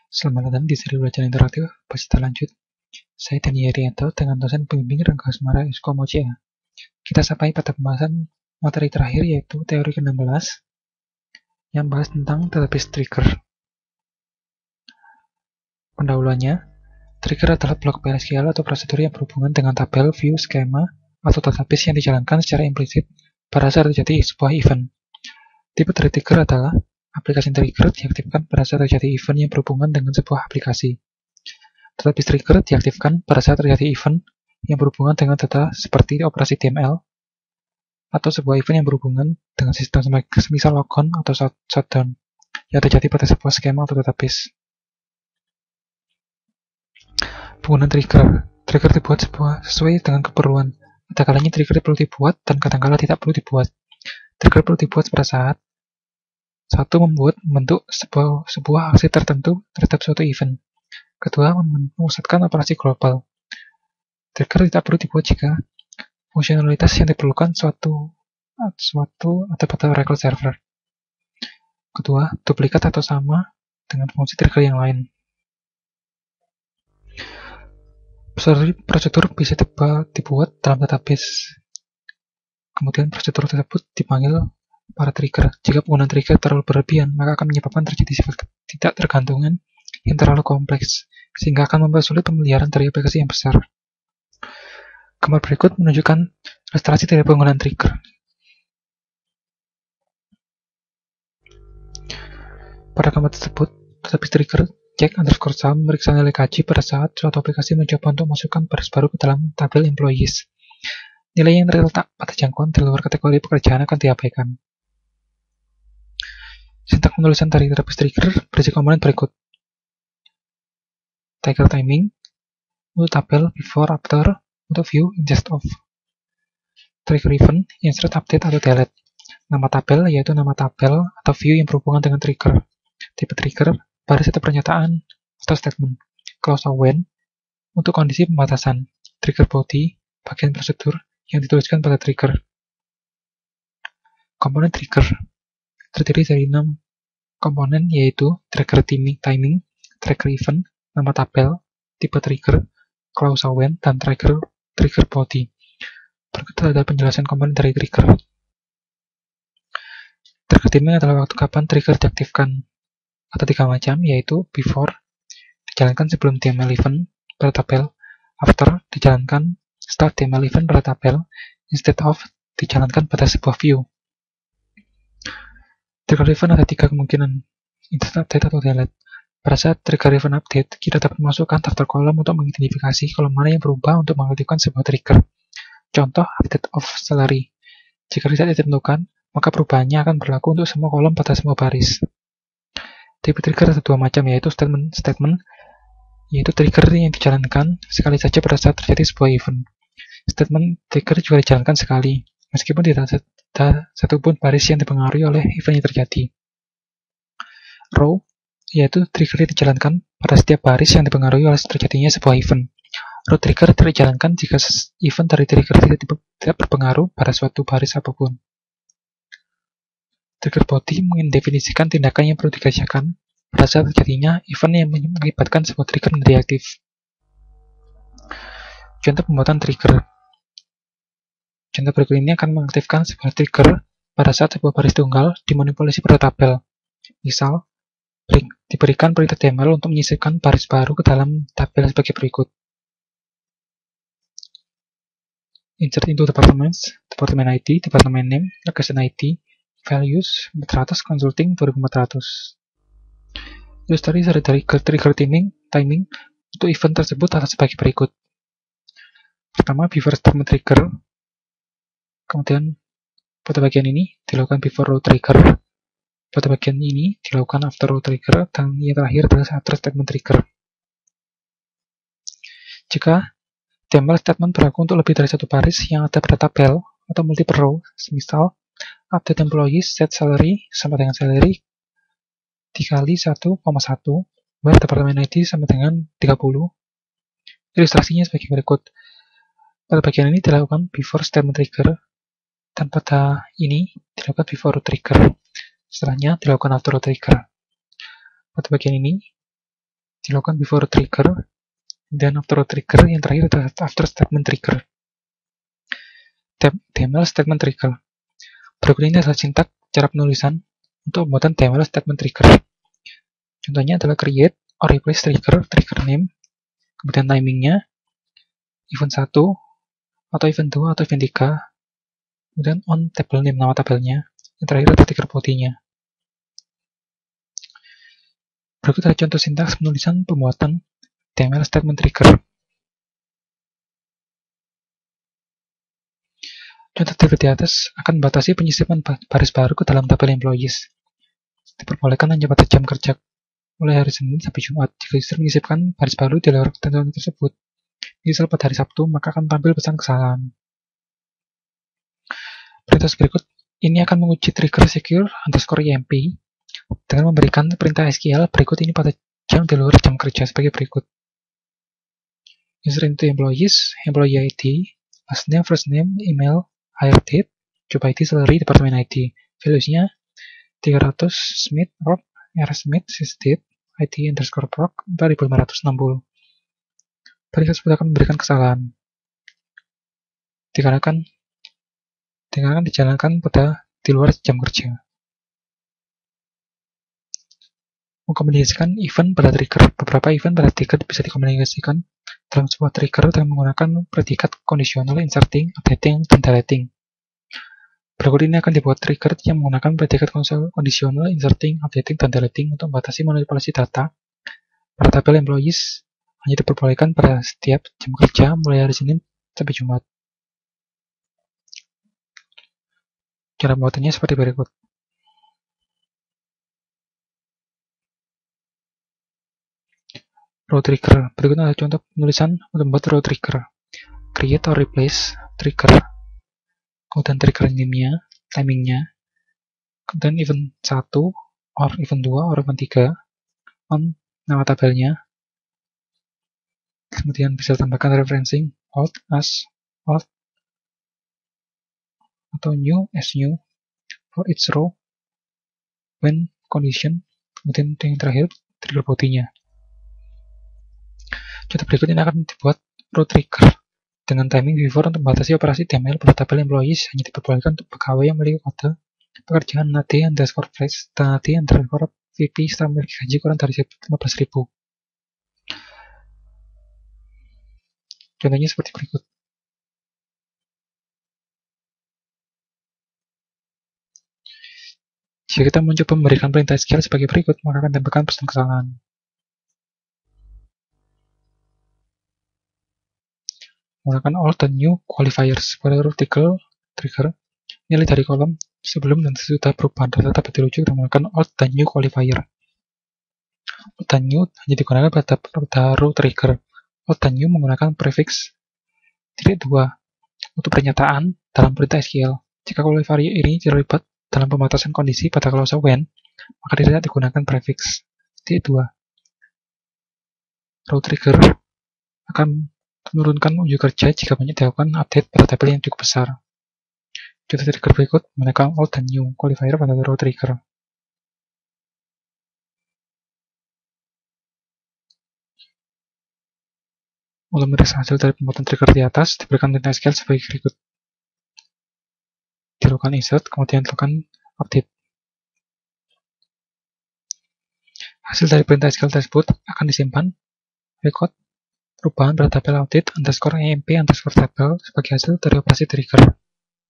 Selamat datang di seri belajar interaktif peserta lanjut. Saya Dani Herianto dengan dosen pembimbing Rangga Asmara Eskomocia. Kita sampai pada pembahasan materi terakhir yaitu teori ke-16 yang bahas tentang database trigger. Pendahuluannya, trigger adalah blok PLSQL atau prosedur yang berhubungan dengan tabel, view, skema, atau database yang dijalankan secara implisit pada saat terjadi sebuah event. Tipe dari trigger adalah aplikasi trigger diaktifkan pada saat terjadi event yang berhubungan dengan sebuah aplikasi. Database trigger diaktifkan pada saat terjadi event yang berhubungan dengan data seperti operasi DML atau sebuah event yang berhubungan dengan sistem semisal logon atau shutdown yang terjadi pada sebuah skema atau database. Penggunaan trigger. Trigger dibuat sesuai dengan keperluan. Ada kalanya trigger perlu dibuat dan kadang-kala tidak perlu dibuat. Trigger perlu dibuat pada saat satu, membentuk sebuah aksi tertentu terhadap suatu event. Kedua, memusatkan operasi global. Trigger tidak perlu dibuat jika fungsionalitas yang diperlukan suatu ada pada record server. Kedua, duplikat atau sama dengan fungsi trigger yang lain. Prosedur bisa dibuat dalam database. Kemudian prosedur tersebut dipanggil para trigger. Jika penggunaan trigger terlalu berlebihan, maka akan menyebabkan terjadi sifat tidak tergantungan yang terlalu kompleks, sehingga akan mempersulit pemeliharaan dari aplikasi yang besar. Gambar berikut menunjukkan ilustrasi dari penggunaan trigger. Pada gambar tersebut, database trigger check_sum memeriksa nilai gaji pada saat suatu aplikasi mencoba untuk masukkan baris baru ke dalam tabel employees. Nilai yang terletak pada jangkauan di luar kategori pekerjaan akan diabaikan. Sintak penulisan dari database trigger berisi komponen berikut. Trigger timing untuk tabel, before, after, untuk view, instead of. Trigger event, insert, update, atau delete. Nama tabel, yaitu nama tabel atau view yang berhubungan dengan trigger. Tipe trigger, baris atau pernyataan atau statement. Clause when, untuk kondisi pembatasan. Trigger body, bagian prosedur yang dituliskan pada trigger. Komponen trigger terdiri dari 6 komponen, yaitu trigger timing, trigger event, nama tabel, tipe trigger, clause when, dan trigger body. Berikut adalah penjelasan komponen dari trigger. Trigger timing adalah waktu kapan trigger diaktifkan. Ada 3 macam, yaitu before, dijalankan sebelum DML event pada tabel, after, dijalankan setelah DML event pada tabel, instead of, dijalankan pada sebuah view. Trigger event ada 3 kemungkinan, insert, update, atau delete. Pada saat trigger event update, kita dapat memasukkan daftar kolom untuk mengidentifikasi kolom mana yang berubah untuk mengaktifkan sebuah trigger. Contoh, update of salary. Jika tidak ditentukan, maka perubahannya akan berlaku untuk semua kolom pada semua baris. Tipe trigger ada 2 macam, yaitu statement, yaitu trigger yang dijalankan sekali saja pada saat terjadi sebuah event. Statement trigger juga dijalankan sekali, meskipun tidak ada satupun baris yang dipengaruhi oleh event yang terjadi. Row, yaitu trigger yang dijalankan pada setiap baris yang dipengaruhi oleh terjadinya sebuah event. Row trigger dijalankan jika event dari trigger tidak berpengaruh pada suatu baris apapun. Trigger body mendefinisikan tindakan yang perlu dikerjakan pada saat terjadinya event yang mengakibatkan sebuah trigger menjadi aktif. Contoh pembuatan trigger. Contoh berikut ini akan mengaktifkan sebuah trigger pada saat sebuah baris tunggal dimanipulasi pada tabel. Misal, diberikan perintah DML untuk menyisipkan baris baru ke dalam tabel sebagai berikut. Insert into departments, department ID, department name, location ID, values 400, consulting 2400. Ilustrasi dari trigger timing untuk event tersebut adalah sebagai berikut. Pertama, before statement trigger. Kemudian pada bagian ini dilakukan before row trigger. Pada bagian ini dilakukan after row trigger, dan yang terakhir adalah after statement trigger. Jika DML statement berlaku untuk lebih dari satu baris yang ada pada tabel atau multiple row, semisal update employees set salary sama dengan salary dikali 1,1, where department ID sama dengan 30. Ilustrasinya sebagai berikut. Pada bagian ini dilakukan before statement trigger, dan pada ini dilakukan before row trigger. Setelahnya dilakukan after row trigger. Pada bagian ini dilakukan before trigger, dan after trigger, yang terakhir adalah after statement trigger. HTML statement trigger. Berikut ini adalah sintak cara penulisan untuk pembuatan HTML statement trigger. Contohnya adalah create or replace trigger, trigger name, kemudian timingnya, event 1, atau event 2, atau event 3, kemudian on table name, nama tabelnya, yang terakhir adalah trigger body-nya. Berikut adalah contoh sintaks penulisan pembuatan HTML statement trigger. Contoh tabel di atas akan membatasi penyisipan baris baru ke dalam tabel employees. Diperbolehkan hanya pada jam kerja mulai hari Senin sampai Jumat. Jika user menyisipkan baris baru di luar ketentuan tersebut, misal pada hari Sabtu, maka akan tampil pesan kesalahan. Perintah berikut ini akan menguji trigger secure _emp dengan memberikan perintah SQL berikut ini pada jam di luar jam kerja sebagai berikut. User into employees, employee ID, last name, first name, email, hire date, job ID, salary, department ID. Values-nya 300 Smith, Rob, R. Smith, sysdate, ID _proc 4560. Perintah tersebut akan memberikan kesalahan dikarenakan dijalankan pada di luar jam kerja. Mengkomunikasikan event pada trigger. Beberapa event pada trigger bisa dikomunikasikan dalam sebuah trigger dengan menggunakan predikat conditional, inserting, updating, dan deleting. Berikut ini akan dibuat trigger yang menggunakan predikat conditional, inserting, updating, dan deleting untuk membatasi manipulasi data pada tabel employees hanya diperbolehkan pada setiap jam kerja mulai hari Senin sampai Jumat. Cara pembuatannya seperti berikut. Row trigger. Berikut adalah contoh penulisan untuk membuat row trigger. Create or replace trigger, kemudian trigger name-nya, timingnya, kemudian event 1, or event 2, or event 3, on nama tabelnya, kemudian bisa tambahkan referencing, old as old, atau new as new, for each row, when condition, kemudian yang terakhir trigger body-nya. Contoh berikut ini akan dibuat row trigger dengan timing before untuk membatasi operasi HTML pada tabel employees hanya diperbolehkan untuk pegawai yang memiliki kode pekerjaan NAD_fresh dan NAD_VP setelah memiliki gaji kurang dari 15.000. Contohnya seperti berikut. Jika kita mencoba memberikan perintah SQL sebagai berikut, maka akan ditambahkan pesan kesalahan. Menggunakan all dan new qualifiers pada row trigger, nilai dari kolom sebelum dan sesudah perubahan data dapat dirujuk dengan menggunakan all dan new qualifier. All dan new hanya digunakan pada row trigger. All dan new menggunakan prefix _2 untuk pernyataan dalam perintah SQL. Jika qualifier ini terlibat dalam pembatasan kondisi pada clause when, maka tidak digunakan prefix _2. Row trigger akan menurunkan unjuk kerja jika banyak dilakukan update pada tabel yang cukup besar. Contoh trigger berikut menggunakan all dan new qualifier pada row trigger. Untuk meriksa hasil dari pembuatan trigger di atas, diberikan perintah SQL sebagai berikut. Dilakukan insert, kemudian dilakukan update. Hasil dari perintah SQL tersebut akan disimpan record perubahan pada tabel update _emp_table sebagai hasil dari operasi trigger.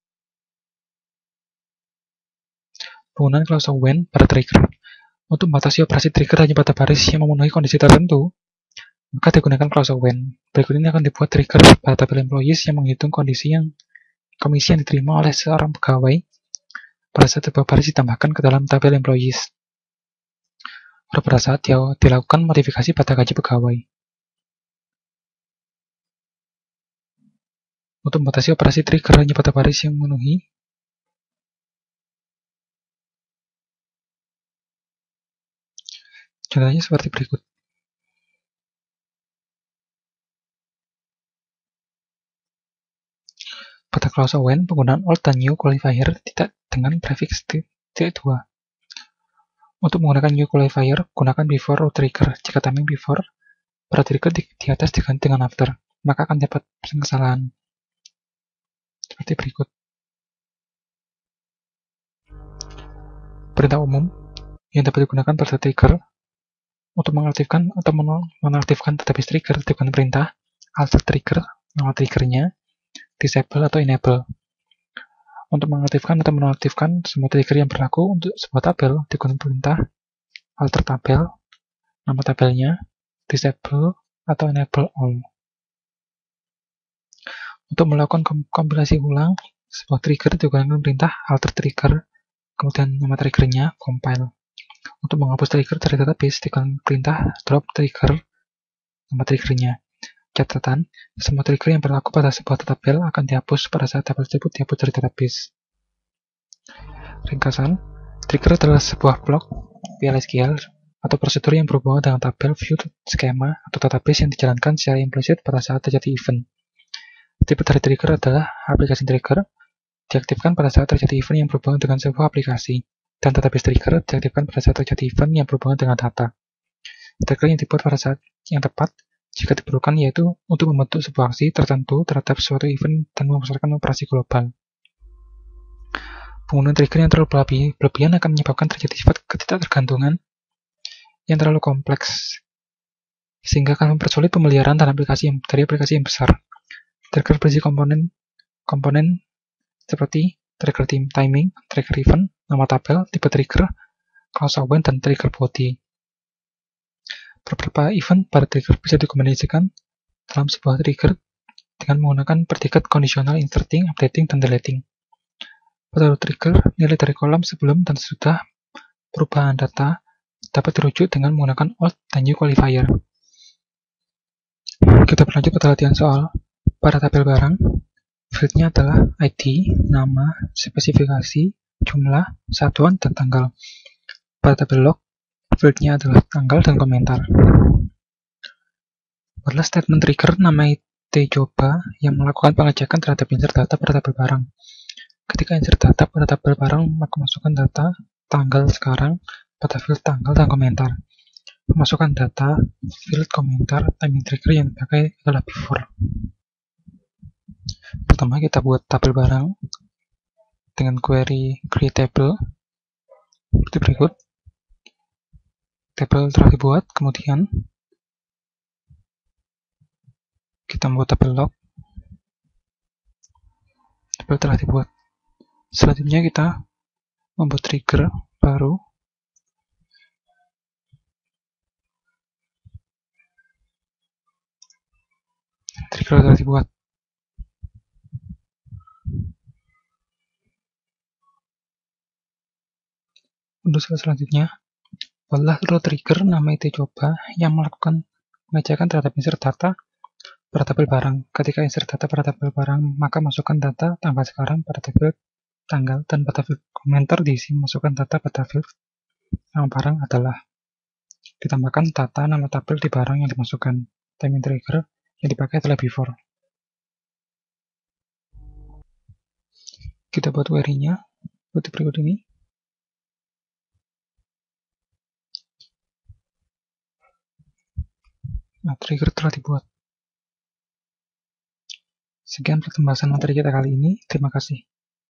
Penggunaan clause when pada trigger. Untuk membatasi operasi trigger hanya pada baris yang memenuhi kondisi tertentu, maka digunakan clause when. Berikut ini akan dibuat trigger pada tabel employees yang menghitung komisi yang diterima oleh seorang pegawai pada saat sebuah baris ditambahkan ke dalam tabel employees, atau pada saat dilakukan modifikasi pada gaji pegawai. Untuk membatasi operasi trigger hanya pada baris yang memenuhi, contohnya seperti berikut. Pada clause when, penggunaan all dan new qualifier tidak dengan prefix _2. Untuk menggunakan new qualifier, gunakan before root trigger. Jika timing before pada trigger di atas diganti dengan after, maka akan dapat kesalahan. Seperti berikut. Perintah umum yang dapat digunakan pada trigger untuk mengaktifkan atau menonaktifkan database trigger dengan perintah alter trigger, nama triggernya, disable atau enable. Untuk mengaktifkan atau menonaktifkan semua trigger yang berlaku untuk sebuah tabel digunakan perintah alter tabel, nama tabelnya, disable atau enable all. Untuk melakukan kompilasi ulang sebuah trigger digunakan perintah alter trigger, kemudian nama triggernya, compile. Untuk menghapus trigger dari database dengan perintah drop trigger, nama triggernya. Catatan, semua trigger yang berlaku pada sebuah tabel akan dihapus pada saat tabel tersebut dihapus dari database. Ringkasan, trigger adalah sebuah blok PL/SQL atau prosedur yang berhubungan dengan tabel, view, skema, atau database yang dijalankan secara implicit pada saat terjadi event. Tipe dari trigger adalah aplikasi trigger, diaktifkan pada saat terjadi event yang berhubungan dengan sebuah aplikasi, dan database trigger diaktifkan pada saat terjadi event yang berhubungan dengan data. Trigger yang dibuat pada saat yang tepat jika diperlukan, yaitu untuk membentuk sebuah aksi tertentu terhadap suatu event dan membesarkan operasi global. Penggunaan trigger yang terlalu berlebihan akan menyebabkan terjadi sifat ketidaktergantungan yang terlalu kompleks, sehingga akan mempersulit pemeliharaan dari aplikasi yang besar. Trigger berisi komponen seperti trigger timing, trigger event, nama tabel, tipe trigger, clause when, dan trigger body. Beberapa event pada trigger bisa dikombinasikan dalam sebuah trigger dengan menggunakan predikat kondisional inserting, updating, dan deleting. Pada trigger, nilai dari kolom sebelum dan sesudah perubahan data dapat dirujuk dengan menggunakan old dan new qualifier. Kita berlanjut pada latihan soal. Pada tabel barang, fieldnya adalah ID, nama, spesifikasi, jumlah, satuan, dan tanggal. Pada tabel log, fieldnya adalah tanggal dan komentar. Buatlah statement trigger nama tjoba yang melakukan pengecekan terhadap insert data pada tabel barang. Ketika insert data pada tabel barang, maka masukkan data tanggal sekarang pada field tanggal dan komentar. Memasukkan data field komentar timing trigger yang dipakai adalah before. Pertama, kita buat tabel barang dengan query create table seperti berikut. Tabel telah dibuat, kemudian kita membuat tabel log. Tabel telah dibuat. Selanjutnya kita membuat trigger baru. Trigger telah dibuat. Untuk selanjutnya, buatlah row trigger nama tjoba yang melakukan pengecekan terhadap insert data pada tabel barang. Ketika insert data pada tabel barang, maka masukkan data tanggal sekarang pada tabel tanggal, dan pada field komentar diisi masukkan data pada field nama barang adalah. Ditambahkan data nama tabel di barang yang dimasukkan. Timing trigger yang dipakai adalah before. Kita buat query-nya seperti berikut ini. Nah, trigger telah dibuat. Sekian pembahasan materi kita kali ini. Terima kasih.